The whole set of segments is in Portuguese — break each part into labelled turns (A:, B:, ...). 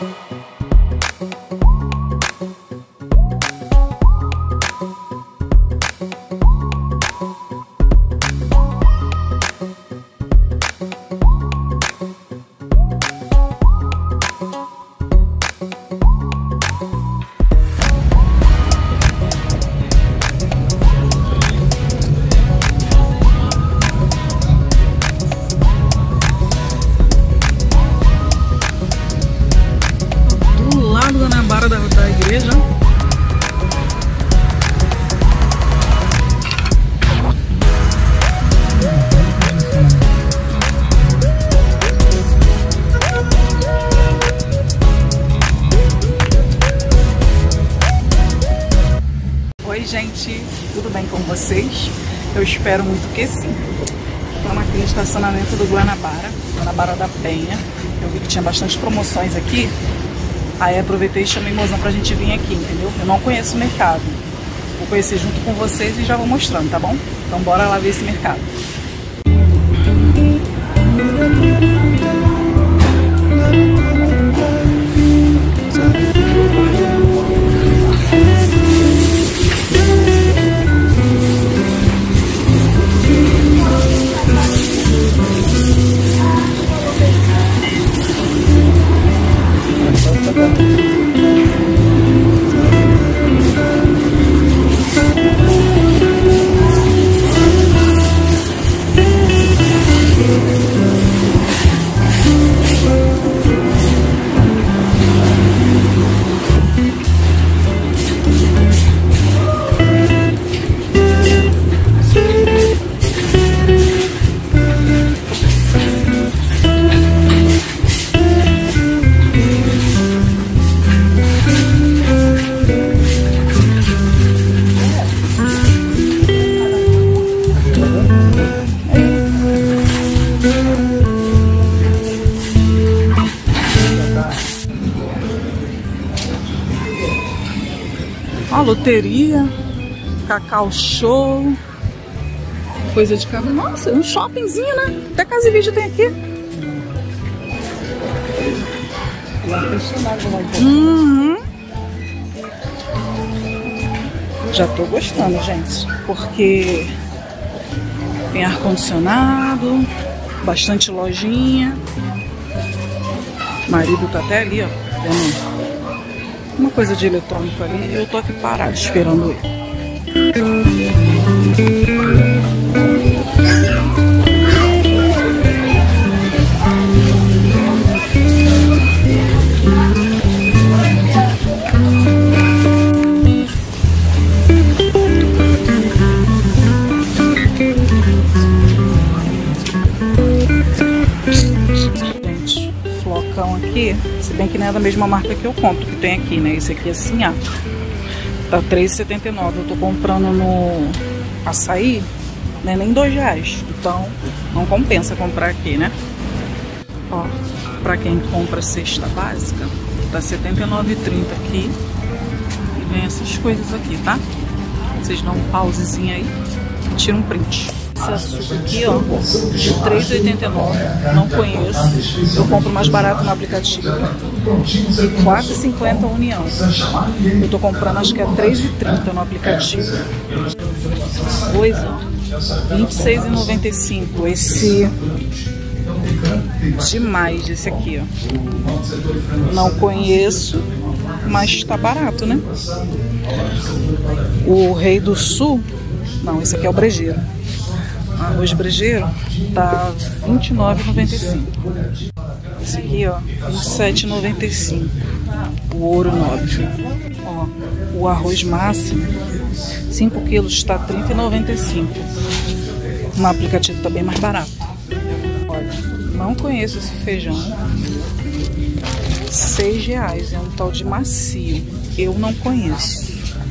A: Da igreja. Oi gente, tudo bem com vocês? Eu espero muito que sim. Estamos aqui no estacionamento do Guanabara da Penha. Eu vi que tinha bastante promoções aqui. Aí aproveitei e chamei o mozão pra gente vir aqui, entendeu? Eu não conheço o mercado. Vou conhecer junto com vocês e já vou mostrando, tá bom? Então bora lá ver esse mercado. Ó, loteria, Cacau Show, coisa de carro. Nossa, um shoppingzinho, né? Até casa e vídeo tem aqui. Uhum. Já tô gostando, gente, porque tem ar-condicionado, bastante lojinha. O marido tá até ali, ó, vendo uma coisa de eletrônico ali. Eu tô aqui parado esperando ele. Aqui, se bem que não é da mesma marca que eu compro, que tem aqui, né? Esse aqui é Sinhá. Tá R$3,79. Eu tô comprando no Açaí, né? Nem R$2. Então, não compensa comprar aqui, né? Ó, pra quem compra cesta básica, tá R$79,30 aqui. E vem essas coisas aqui, tá? Vocês dão um pausezinho aí e tiram um print. Esse açúcar aqui, ó, de R$3,89, não conheço. Eu compro mais barato no aplicativo. E R$4,50 a união. Eu tô comprando, acho que é R$3,30 no aplicativo. Coisa, R$26,95. Esse demais, esse aqui, ó. Não conheço, mas tá barato, né? O Rei do Sul, não, esse aqui é o brejeiro. Arroz brejeiro tá R$29,95. Esse aqui, ó, R$27,95. O ouro nobre. Ó, o arroz máximo, 5 quilos, tá R$30,95. No aplicativo tá bem mais barato. Olha, não conheço esse feijão. R$6. É um tal de macio. Eu não conheço.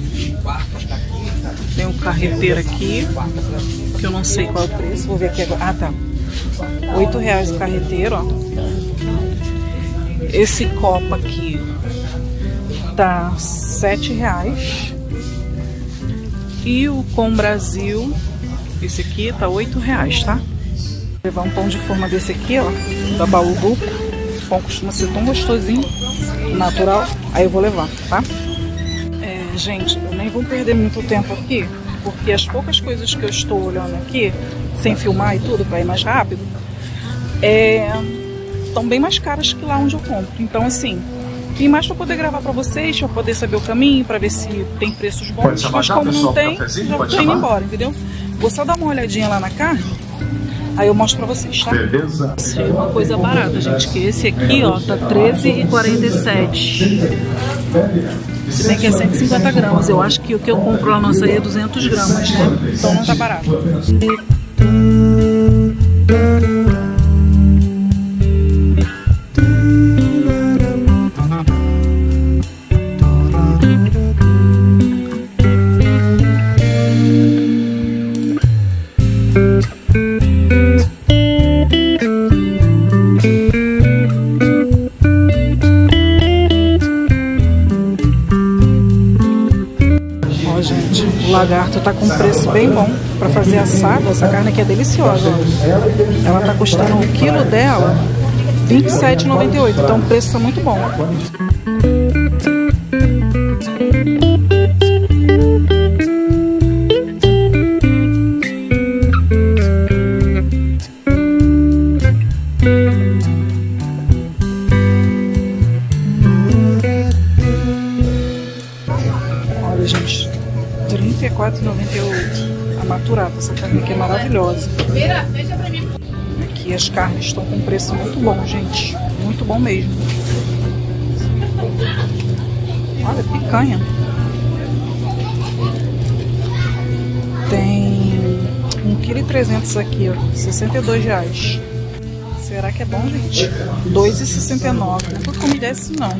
A: Tem um carreteiro aqui, que eu não sei qual é o preço. Vou ver aqui agora. Ah, tá. R$8 o carreteiro, ó. Esse copo aqui tá R$7. E o Com Brasil, esse aqui tá R$8, tá? Vou levar um pão de forma desse aqui, ó, da Baú Duplo, pão costuma ser tão gostosinho, natural. Aí eu vou levar, tá? Gente, eu nem vou perder muito tempo aqui, porque as poucas coisas que eu estou olhando aqui, sem filmar e tudo, para ir mais rápido, estão bem mais caras que lá onde eu compro. Então, assim, vim mais para poder gravar para vocês, para poder saber o caminho, para ver se tem preços bons. Mas como não tem, já tô indo embora, entendeu? Vou só dar uma olhadinha lá na carne, aí eu mostro pra vocês, tá?
B: Beleza.
A: Achei uma coisa barata, gente, que esse aqui, ó, tá R$13,47. Se bem que é 150 gramas. Eu acho que o que eu compro lá no açaí é 200 gramas, né? Então não tá barato. O lagarto tá com um preço bem bom para fazer assado. Essa carne aqui é deliciosa, ó. Ela tá custando o quilo dela R$27,98. Então o preço tá muito bom. Olha, gente, R$34,98 a maturata. Essa carne aqui é maravilhosa. Aqui as carnes estão com preço muito bom, gente. Muito bom mesmo. Olha, picanha. Tem 1,3 kg aqui, ó, R$62. Será que é bom, gente? R$2,69. Não vou comer desse, não.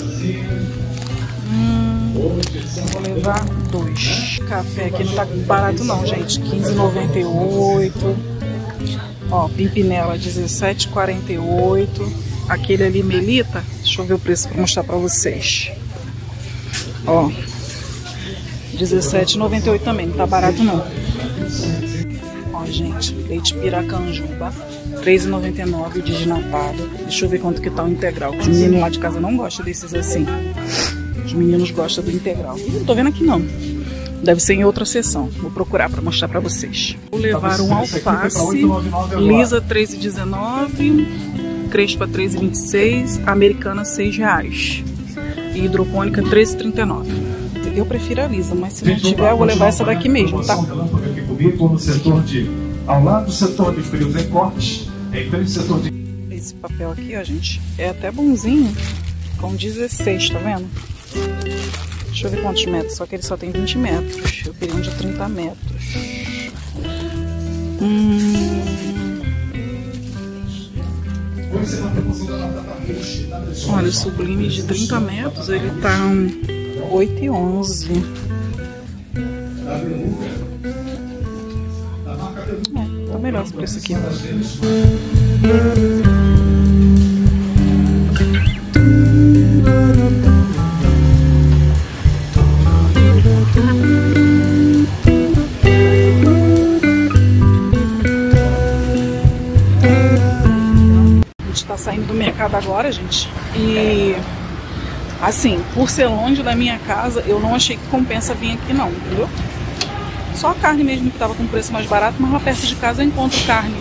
A: Vou levar 2. Café aqui não tá barato não, gente. R$15,98. Ó, pimpinela R$17,48. Aquele ali, Melita, deixa eu ver o preço pra mostrar pra vocês. Ó, R$17,98 também, não tá barato não. Ó, gente, leite Piracanjuba, R$3,99 desnatado. Deixa eu ver quanto que tá o integral. Os meninos lá de casa não gostam desses assim. Os meninos gostam do integral. Não tô vendo aqui não. Deve ser em outra seção. Vou procurar para mostrar para vocês. Vou levar um alface lisa R$3,19, crespa R$3,26, americana R$6 e hidropônica R$13,39. Eu prefiro a lisa, mas se não tiver eu vou levar essa daqui mesmo, tá?
B: Ao lado do setor de frios em cortes, em frente ao setor de...
A: Esse papel aqui, ó, gente, é até bonzinho, com 16, tá vendo? Deixa eu ver quantos metros, só que ele só tem 20 metros. Eu queria um de 30 metros. Olha, o sublime de 30 metros, ele tá R$8,11. Tá melhor esse preço aqui. Saindo do mercado agora, gente, e assim, por ser longe da minha casa, eu não achei que compensa vir aqui não, entendeu? Só a carne mesmo que tava com preço mais barato, mas lá perto de casa eu encontro carne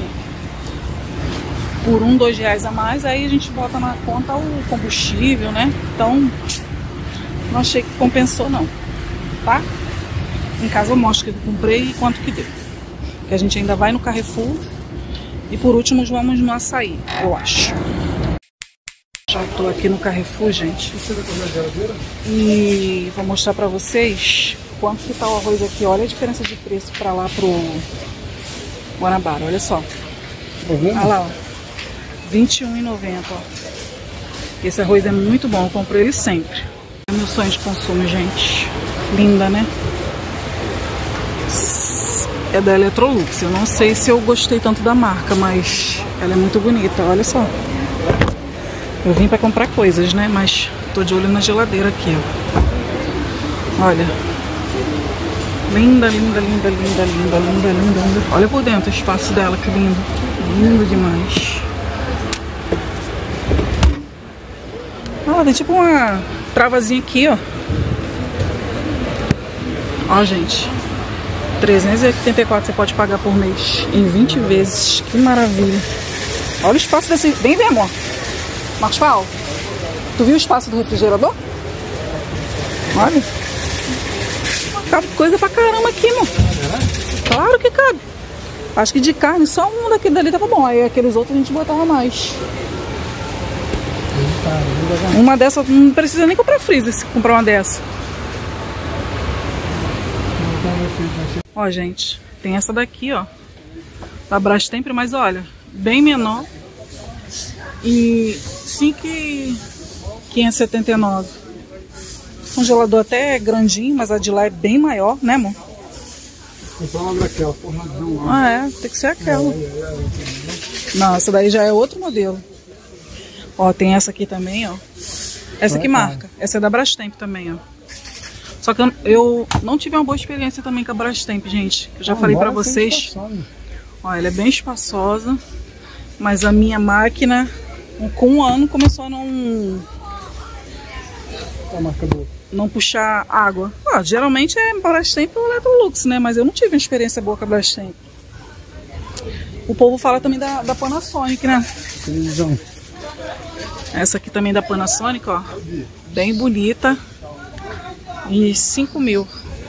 A: por R$1, R$2 a mais, aí a gente bota na conta o combustível, né? Então, não achei que compensou não, tá? Em casa eu mostro o que eu comprei e quanto que deu. Que a gente ainda vai no Carrefour. E por último vamos no açaí, eu acho. Já tô aqui no Carrefour, gente. E vou mostrar pra vocês quanto que tá o arroz aqui. Olha a diferença de preço pra lá pro Guanabara, olha só. Olha lá, ó. R$21,90, ó. Esse arroz é muito bom, eu compro ele sempre. É meu sonho de consumo, gente. Linda, né? É da Electrolux. Eu não sei se eu gostei tanto da marca, mas ela é muito bonita, olha só. Eu vim pra comprar coisas, né? Mas tô de olho na geladeira aqui, ó. Olha. Linda, linda, linda, linda, linda, linda, linda, linda. Olha por dentro o espaço dela, que lindo. Lindo demais. Ó, tem tipo uma travazinha aqui, ó. Ó, gente. 384 você pode pagar por mês em 20 vezes. Que maravilha. Olha o espaço desse... Vem ver, amor. Marcos Paulo, tu viu o espaço do refrigerador? Olha. Cabe coisa pra caramba aqui, mano. Claro que cabe. Acho que de carne só um daquele dali tava bom. Aí aqueles outros a gente botava mais. Uma dessa, não precisa nem comprar freezer se comprar uma dessa. Ó, gente, tem essa daqui, ó, da Brastemp, mas olha, bem menor. E 5.579. Congelador até é grandinho, mas a de lá é bem maior, né, amor?
C: Comprar uma daquela, porradão.
A: Ah, é, tem que ser aquela. Não, essa daí já é outro modelo. Ó, tem essa aqui também, ó. Essa que marca. Essa é da Brastemp também, ó. Só que eu não tive uma boa experiência também com a Brastemp, gente. Eu já falei pra vocês. Ó, ela é bem espaçosa. Mas a minha máquina, com um ano, começou a não puxar água. Ó, geralmente é Brastemp ou Electrolux, né? Mas eu não tive uma experiência boa com a Brastemp. O povo fala também da Panasonic, né?
C: Televisão.
A: Essa aqui também da Panasonic, ó. Bem bonita. E 5.000.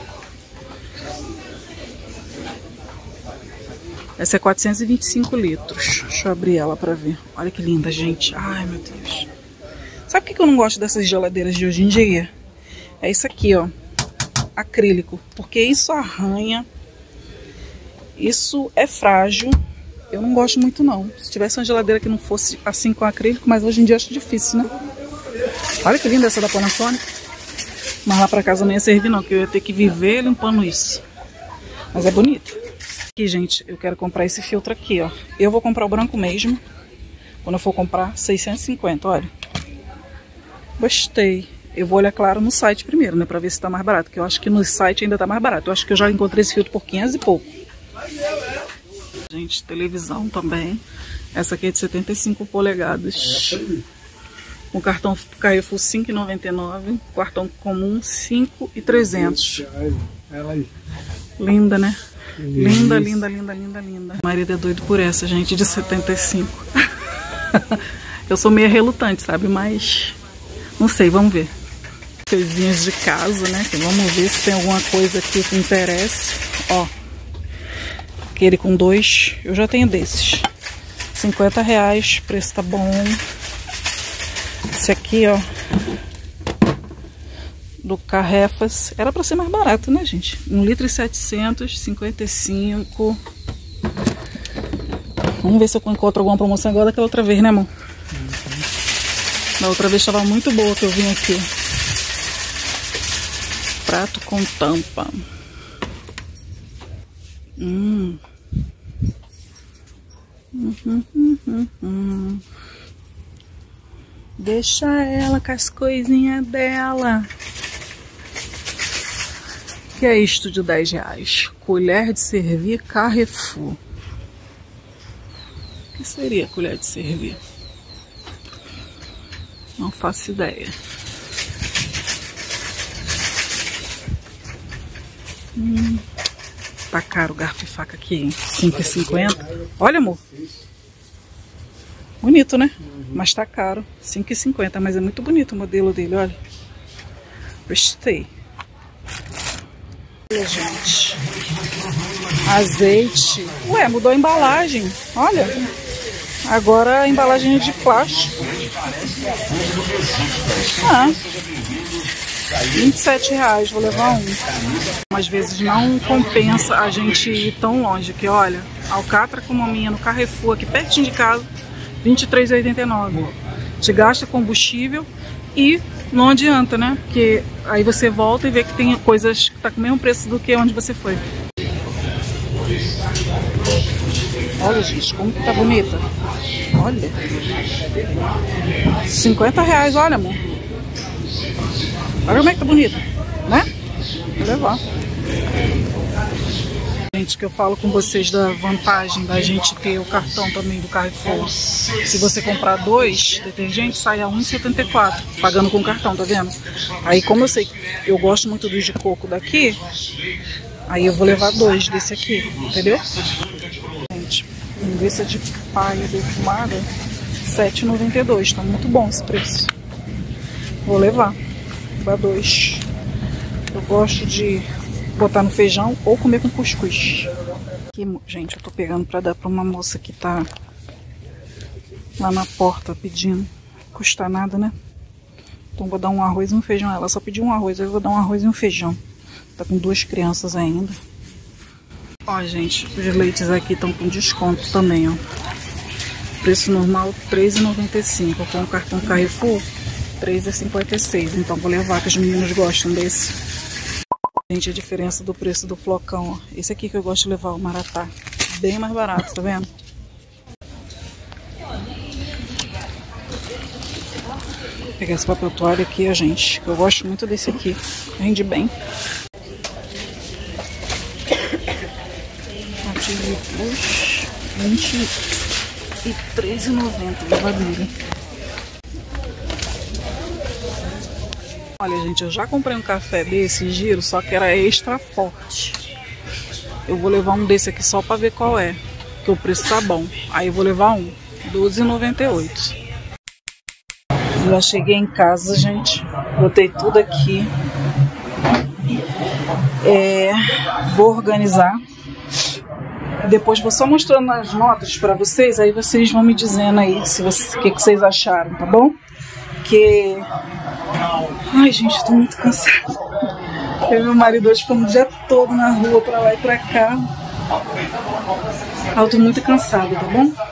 A: Essa é 425 litros. Deixa eu abrir ela pra ver. Olha que linda, gente. Ai, meu Deus. Sabe por que eu não gosto dessas geladeiras de hoje em dia? É isso aqui, ó. Acrílico. Porque isso arranha. Isso é frágil. Eu não gosto muito, não. Se tivesse uma geladeira que não fosse assim com acrílico, mas hoje em dia acho difícil, né? Olha que linda essa da Panasonic. Mas lá pra casa não ia servir, não, que eu ia ter que viver limpando isso. Mas é bonito. Aqui, gente, eu quero comprar esse filtro aqui, ó. Eu vou comprar o branco mesmo. Quando eu for comprar, 650, olha. Gostei. Eu vou olhar, claro, no site primeiro, né? Pra ver se tá mais barato. Porque eu acho que no site ainda tá mais barato. Eu acho que eu já encontrei esse filtro por 500 e pouco. Gente, televisão também. Essa aqui é de 75 polegadas. O cartão Carrefour 5,99. Cartão comum 5,300. Linda, né? Linda, linda, linda, linda, linda. O marido é doido por essa, gente, de 75. Eu sou meio relutante, sabe? Mas não sei, vamos ver. Coisinhas de casa, né? Vamos ver se tem alguma coisa aqui que interesse. Ó. Aquele com 2, eu já tenho desses. 50 reais, o preço tá bom. Esse aqui, ó, do Carrefas, era pra ser mais barato, né, gente? 1,7 litro, 55. Vamos ver se eu encontro alguma promoção igual daquela outra vez, né, amor? Da outra vez estava muito boa que eu vim aqui. Prato com tampa. Deixa ela com as coisinhas dela. Que é isto de 10 reais? Colher de servir Carrefour. O que seria colher de servir? Não faço ideia. Tá caro o garfo e faca aqui, hein? 5,50. Olha, amor. Bonito, né? Mas tá caro. 5,50. Mas é muito bonito o modelo dele, olha. Gostei. Olha, gente. Azeite. Ué, mudou a embalagem. Olha. Agora a embalagem é de plástico. Ah. 27 reais, vou levar um. Às vezes não compensa a gente ir tão longe, que olha, alcatra com maminha no Carrefour, aqui pertinho de casa, R$ 23,89. Te gasta combustível e não adianta, né? Porque aí você volta e vê que tem coisas que tá com o mesmo preço do que onde você foi. Olha, gente, como que tá bonita. Olha. 50 reais, olha, amor. Olha como é que tá bonita, né? Vou levar. Gente, que eu falo com vocês da vantagem da gente ter o cartão também do Carrefour. Se você comprar 2 detergentes, sai a R$ 1,74, pagando com cartão, tá vendo? Aí, como eu sei que eu gosto muito dos de coco daqui, aí eu vou levar 2 desse aqui, entendeu? Gente, linguiça de paia defumada, R$ 7,92, tá muito bom esse preço. Vou levar 2. Eu gosto de botar no feijão ou comer com cuscuz. Aqui, gente, eu tô pegando pra dar pra uma moça que tá lá na porta pedindo. Custa nada, né? Então vou dar um arroz e um feijão. Ela só pediu um arroz, eu vou dar um arroz e um feijão. Tá com 2 crianças ainda. Ó, gente, os leites aqui estão com desconto também, ó. Preço normal R$ 3,95. Com o cartão Carrefour, R$ 3,56. Então vou levar, que os meninos gostam desse. Gente, a diferença do preço do flocão, ó. Esse aqui que eu gosto de levar, o Maratá. Bem mais barato, tá vendo? Vou pegar esse papel toalha aqui, ó, gente. Que eu gosto muito desse aqui. Rende bem. Plus, R$ 23,90 lavadeira. Olha, gente, eu já comprei um café desse giro, só que era extra forte. Eu vou levar um desse aqui só pra ver qual é, que o preço tá bom. Aí eu vou levar um, R$ 12,98. Já cheguei em casa, gente. Botei tudo aqui. Vou organizar. Depois vou só mostrando as notas pra vocês, aí vocês vão me dizendo aí se o que vocês acharam, tá bom? Porque... Ai, gente, tô muito cansada. Eu e meu marido hoje ficamos o dia todo na rua, pra lá e pra cá. Eu tô muito cansada, tá bom?